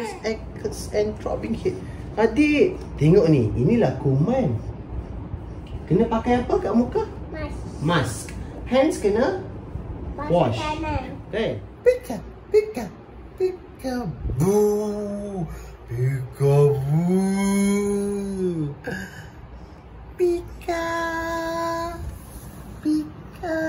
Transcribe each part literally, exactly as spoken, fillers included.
Nice ankles and throbbing head. Adik, tengok ni. Inilah kuman. Kena pakai apa kat muka? Mask. Mask. Hands kena wash. Okay. Pika, pika, pika, boo. Pika, boo. Pika, pika,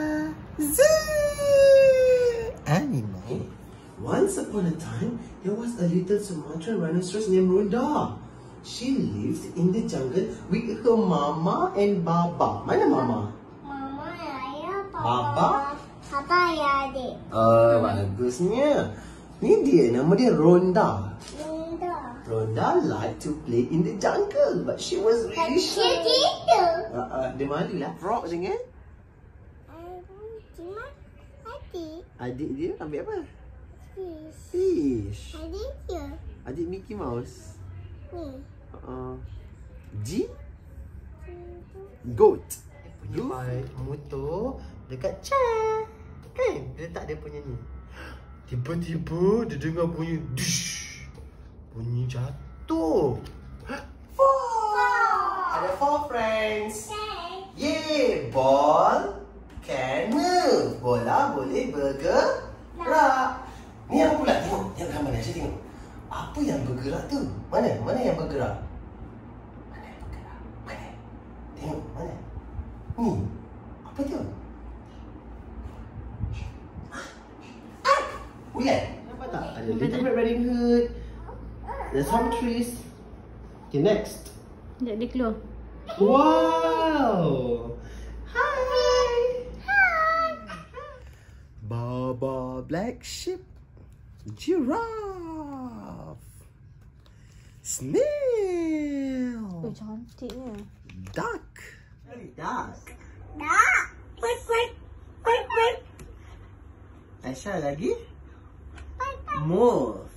zoo. Animal. Once upon a time, there was a little Sumatran rhinoceros named Runda. She lived in the jungle with her mama and baba. Mana mama? Mama, ayah, papa. Baba? Papa, ayah, adik. Oh, bagusnya. Ni dia, nama dia Rhonda. Runda. Rhonda liked to play in the jungle, but she was really shy. Dia gitu. Uh, uh, dia malu lah. Frog dengan Cuma adik. adik dia ambil apa? Fish. Fish. Adik dia. Adik Mickey Mouse. Ni. Uh, G? Goat. Dia punya motor dekat chair. Kan? Dia letak dia punya ni. Tiba-tiba dia dengar bunyi dush. Bunyi jatuh. Four. Ada four friends. Yay! Ball can move. Bola boleh bergerak. Ni apa pula? Tengok. Tengok gambar ni. Saya tengok. Apa yang bergerak tu? Mana? Mana yang bergerak? Mana yang bergerak? Mana? Tengok. Mana? Ni. Apa tu? Ah! Ulat. Nampak tak? Ada Little Red Riding Hood. There's some trees. Okay, next. Sekejap dia keluar. Wow! Hi! Hi! Baba Black Sheep. Giraffe. Snail. Oh, cantiknya. Duck. Duck. Dah. Quick, quick. Quick, quick. Aisyah lagi? Moth.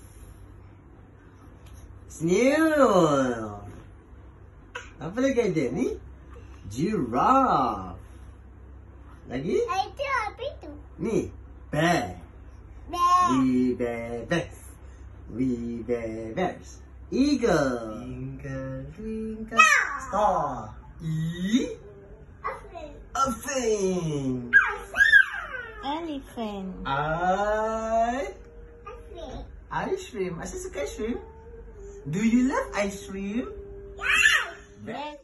Snail. Apa lagi ada ni? Giraffe. Lagi? Itu apa itu? Ni. Bear. Bear. We bear bears. We bear bears. Eagle. Twinkle, twinkle. Star. E. A thing. Elephant. I. Ice cream. Asyik suka ice cream? Do you love ice cream? Yeah. Bear.